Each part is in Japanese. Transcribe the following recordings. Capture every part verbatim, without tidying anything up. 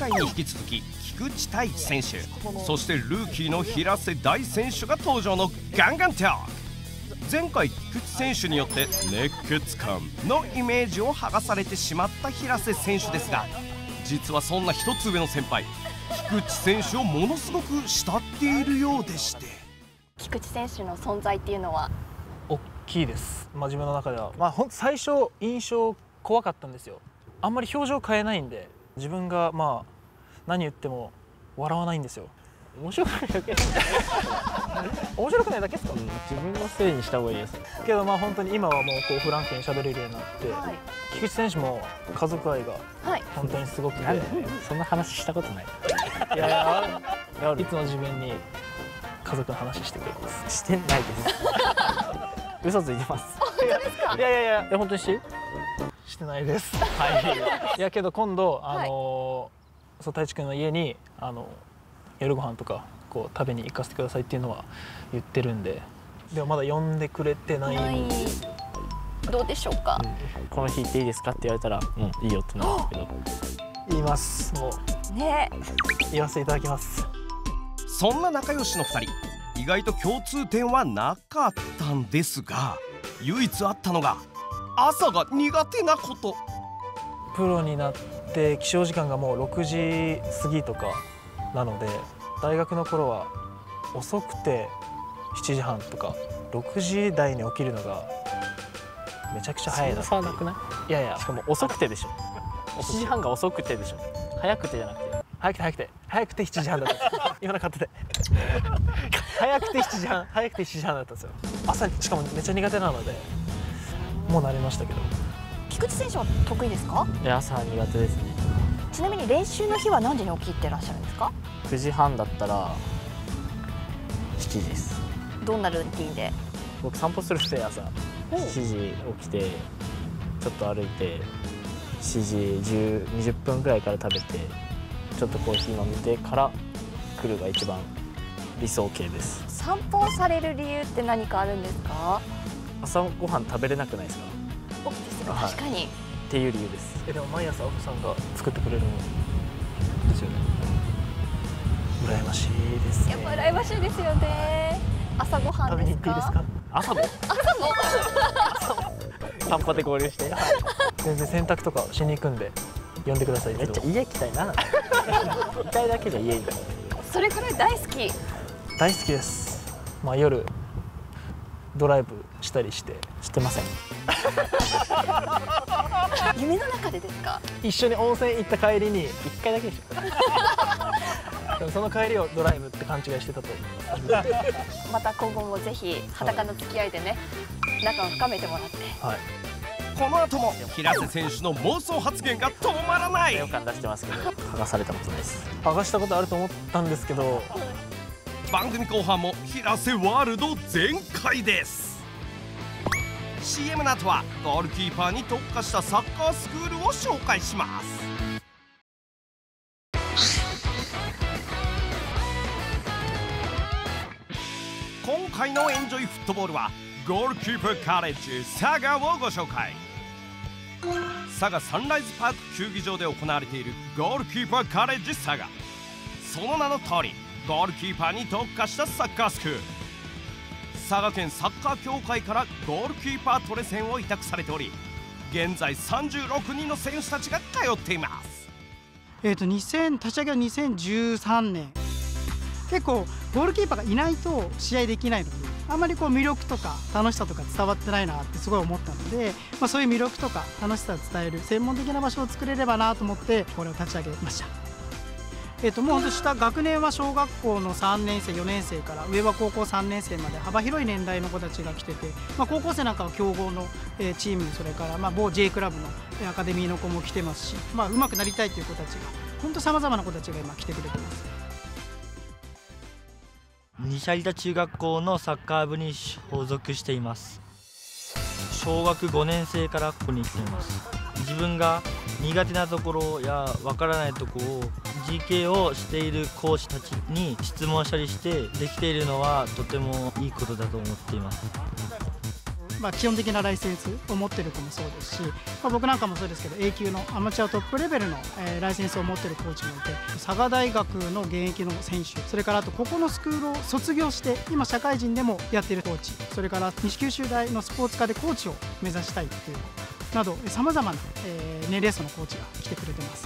回に引き続き菊池太一選手、そしてルーキーの平瀬大選手が登場のガンガントーク。前回菊池選手によって熱血感のイメージを剥がされてしまった平瀬選手ですが、実はそんな一つ上の先輩菊池選手をものすごく慕っているようでして、 菊池選手の存在っていうのは大きいです。まあ、自分の中では、まあ、ほん最初印象怖かったんですよ。あんまり表情変えないんで、自分がまあ何言っても笑わないんですよ。面白くないだけ面白くないだけですか、うん、 自分のせいにした方がいいですけど、まあ本当に今はもうこうフランクに喋れるようになって、はい、菊池選手も家族愛が本当にすごくて、はい、 そんな話したことないいやいやいつも自分に家族の話してくれます。 してないです嘘ついてます。 本当ですか？ いやいやいや、 え本当にしてしてないです。はい。いやけど今度あのーはい、そう太一君の家にあの夜ご飯とかこう食べに行かせてくださいっていうのは言ってるんで、でもまだ呼んでくれてないんです。 どうでしょうか？うん、 この日行っていいですかって言われたら、うん、いいよってなるんですけど。 言います。もうね、 言わせていただきます。 そんな仲良しのふたり、意外と共通点はなかったんですが、唯一あったのが朝が苦手なこと。 プロになって起床時間がもうろくじ過ぎとかなので、大学の頃は遅くてしちじはんとかろくじ台に起きるのがめちゃくちゃ早いな。 そんな差なくない？いやいや、しかも遅くてでしょ。しちじはんが遅くてでしょ。早くてじゃなくて。 早くて早くて早くてしちじはんだった。今の買ってて早くてしちじはん早くてしちじはんだったんですよ。朝しかもめっちゃ苦手なのでもう慣れましたけど。 菊池選手は得意ですか？ いや、朝は苦手ですね。 ちなみに練習の日は何時に起きてらっしゃるんですか？ くじはんだったらしちじです。 どんなルーティンで？ 僕散歩するんで、朝しちじ起きてちょっと歩いてしちじじゅう、にじゅっぷんくらいから食べてちょっとコーヒー飲んでから来るが一番理想形です。 散歩をされる理由って何かあるんですか？ 朝ごはん食べれなくないですか？ そうですね、確かに、はい、 っていう理由です。 えでも毎朝奥さんが作ってくれるんですよね。羨ましいですね。 やっぱ羨ましいですよね。朝ごはんですか？食べに行っていいですか？ 朝も朝も散歩で合流して、はい、 全然洗濯とかしに行くんで呼んでください。 めっちゃ家行きたいな行きたいだけじゃ家に。 それくらい大好き？ 大好きです。まあ夜ドライブしたりして。 してません夢の中でですか？ 一緒に温泉行った帰りにいっかいだけでしょでもその帰りをドライブって勘違いしてたと思いますまた今後もぜひ裸の付き合いでね、はい、仲を深めてもらって、 はい、 この後も平瀬選手の妄想発言が止まらない。 予感出してますけど剥がされたことないです。 剥がしたことあると思ったんですけど、 番組後半も平瀬ワールド全開です。 シーエム の後はゴールキーパーに特化したサッカースクールを紹介します。今回のエンジョイフットボールはゴールキーパーカレッジ佐賀をご紹介。佐賀サンライズパーク球技場で行われているゴールキーパーカレッジ佐賀。その名の通りゴールキーパーに特化したサッカースクール。佐賀県サッカー協会からゴールキーパートレセンを委託されており、現在さんじゅうろくにんの選手たちが通っています。 えーとにせん立ち上げはにせんじゅうさんねん、結構ゴールキーパーがいないと試合できないので、あんまりこう魅力とか楽しさとか伝わってないなってすごい思ったので、まあ、そういう魅力とか楽しさを伝える専門的な場所を作れればなと思ってこれを立ち上げました。えーともう本当下学年は小学校のさんねんせいよねんせいから上は高校さんねんせいまで幅広い年代の子たちが来てて、まあ、高校生なんかは強豪のチーム、それからまあ某 J クラブのアカデミーの子も来てますし、まあ、上手くなりたいという子たちが本当さまざまな子たちが今来てくれてます。 西有田中学校のサッカー部に所属しています。小学ごねんせいからここに来ています。自分が苦手なところやわからないところを ジーケー をしている講師たちに質問したりしてできているのはとてもいいことだと思っています。 まあ、基本的なライセンスを持ってる子もそうですし、まあ、僕なんかもそうですけど A 級のアマチュアトップレベルの、えー、ライセンスを持ってるコーチもいて、佐賀大学の現役の選手、それからあとここのスクールを卒業して今社会人でもやっているコーチ、それから西九州大のスポーツ科でコーチを目指したいっていうなどさまざまな、えー、年齢層のコーチが来てくれてます。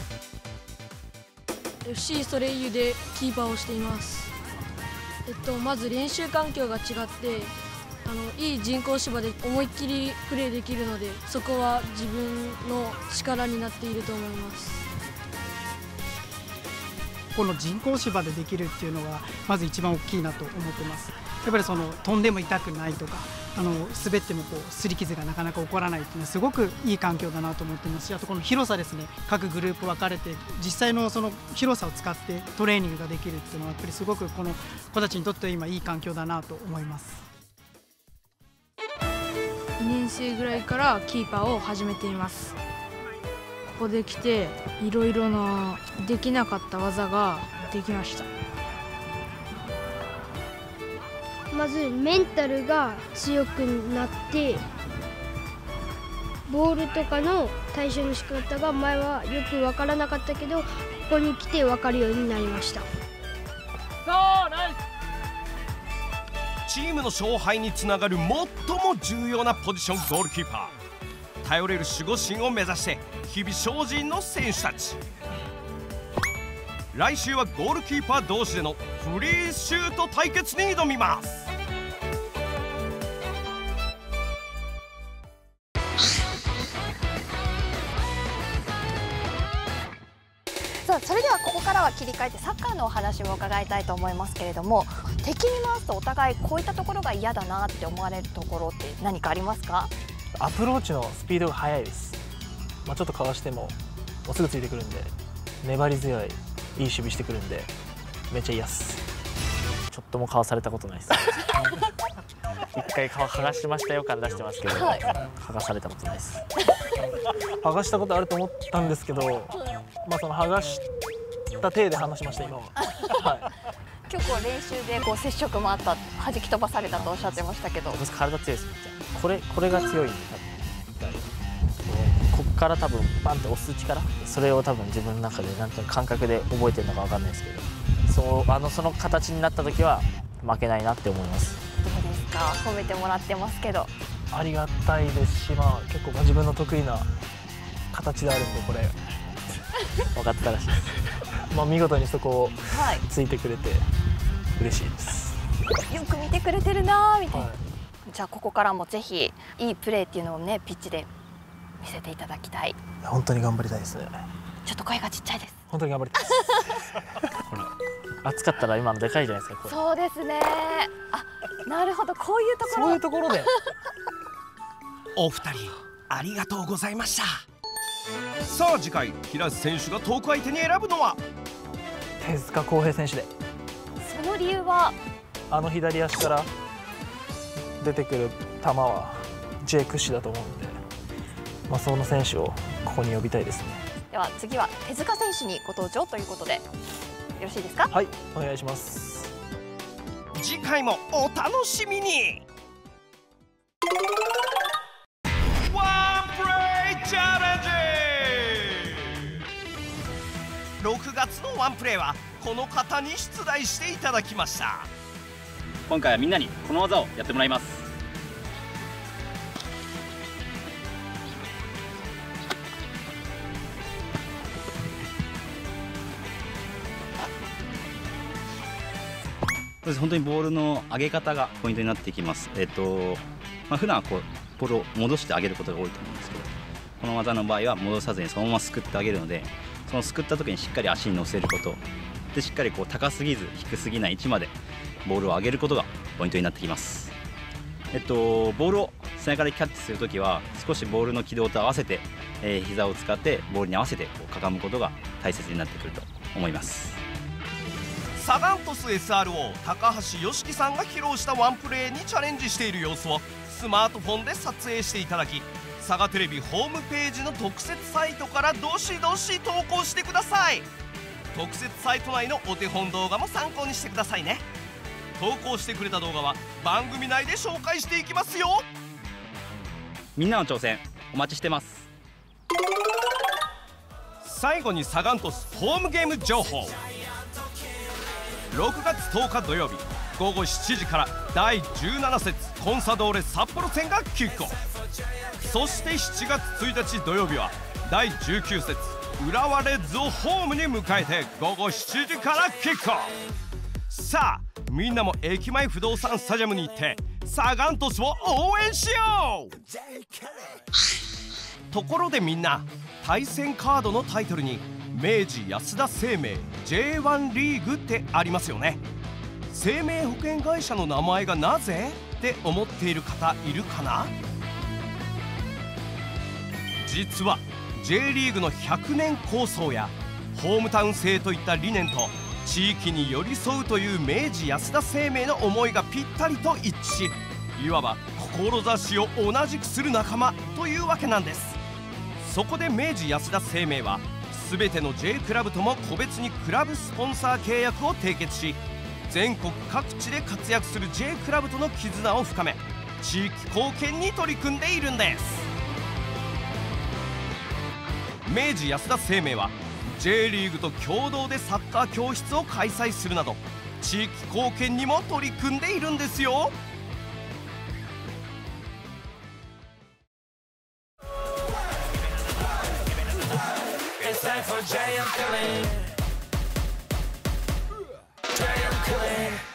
エフシー ソレイユでキーパーをしています。えっと、まず練習環境が違ってあのいい人工芝で思いっきりプレーできるので、そこは自分の力になっていると思います。 この人工芝でできるっていうのがまず一番大きいなと思ってます。やっぱりその飛んでも痛くないとか、あの滑ってもこう擦り傷がなかなか起こらないっていうのはすごくいい環境だなと思ってますし、あとこの広さですね、各グループ分かれて実際のその広さを使ってトレーニングができるっていうのはやっぱりすごくこの子たちにとっては今いい環境だなと思います。 にねん生ぐらいからキーパーを始めています。ここで来ていろいろなできなかった技ができました。 まずメンタルが強くなって、ボールとかの対処の仕方が前はよく分からなかったけど、ここに来て分かるようになりました。 チームの勝敗につながる最も重要なポジション、ゴールキーパー。頼れる守護神を目指して日々精進の選手たち。来週はゴールキーパー同士でのフリーシュート対決に挑みます。 さあ、それではここからは切り替えてサッカーのお話も伺いたいと思いますけれども、敵に回すとお互いこういったところが嫌だなって思われるところって何かありますか？ アプローチのスピードが速いです。まあ、ちょっとかわしてももうすぐついてくるんで、粘り強いいい守備してくるんでめっちゃ嫌っす。 ちょっともかわされたことないです一回顔剥がしましたよ感出してますけど、はい、剥がされたことないです剥がしたことあると思ったんですけど、まあその剥がした手で話しました今ははい、 結構練習でこう接触もあった、弾き飛ばされたとおっしゃってましたけど、 私体強いです。これこれが強いんで、こっから多分バンって押す力、それを多分自分の中でなんか感覚で覚えてるのかわかんないですけど、そうあのその形になった時は負けないなって思います。 どうですか？褒めてもらってますけど。 ありがたいですし、まあ結構自分の得意な形であるんで、これ分かってたらしいですまあ見事にそこをはいついてくれて嬉しいです、 よく見てくれてるなーみたいな、 はい、 じゃあここからもぜひいいプレーっていうのをねピッチで見せていただきたい。 本当に頑張りたいですね。 ちょっと声がちっちゃいです。 本当に頑張りたいです暑かったら今のでかいじゃないですか。これそうですね。あ、なるほど、こういうところ。 そういうところでお二人ありがとうございました。さあ次回平瀬選手がトーク相手に選ぶのは手塚康平選手で。 その理由はあの左足から出てくる球は J 屈指だと思うんで、まあ、その選手をここに呼びたいですね。 では次は手塚選手にご登場ということでよろしいですか？ はい、お願いします。 次回もお楽しみに。ワンプレイチャレンジ。ろくがつのワンプレイはこの方に出題していただきました。 今回はみんなにこの技をやってもらいます。そうです。本当にボールの上げ方がポイントになってきます。えっと、まあ、普段はこうボールを戻してあげることが多いと思うんですけど、この技の場合は戻さずにそのまますくってあげるので、そのすくった時にしっかり足に乗せることで、しっかりこう高すぎず低すぎない位置までボールを上げることがポイントになってきます。えっと、ボールを背中からキャッチするときは少しボールの軌道と合わせて、えー、膝を使ってボールに合わせてこうかがむことが大切になってくると思います。 サガン鳥栖 エスアールオー 高橋良樹さんが披露したワンプレーにチャレンジしている様子をスマートフォンで撮影していただき、サガテレビホームページの特設サイトからどしどし投稿してください。特設サイト内のお手本動画も参考にしてくださいね。投稿してくれた動画は番組内で紹介していきますよ。 みんなの挑戦お待ちしてます。 最後にサガン鳥栖ホームゲーム情報。ろくがつとおか土曜日ごごしちじからだいじゅうなな節コンサドーレ札幌戦がキックオフ。そしてしちがつついたち土曜日はだいじゅうきゅう節浦和レッズをホームに迎えてごごしちじからキックオフ。さあみんなも駅前不動産スタジアムに行ってサガン鳥栖を応援しよう。ところでみんな、対戦カードのタイトルに明治安田生命 ジェイワン リーグってありますよね。生命保険会社の名前がなぜって思っている方いるかな。実は J リーグのひゃくねん構想やホームタウン制といった理念と地域に寄り添うという明治安田生命の思いがぴったりと一致し、いわば志を同じくする仲間というわけなんです。そこで明治安田生命は全ての J クラブとも個別にクラブスポンサー契約を締結し、全国各地で活躍する J クラブとの絆を深め、地域貢献に取り組んでいるんです。明治安田生命は J リーグと共同でサッカー教室を開催するなど地域貢献にも取り組んでいるんですよ。 It's time for Giant Killing. Giant Killing.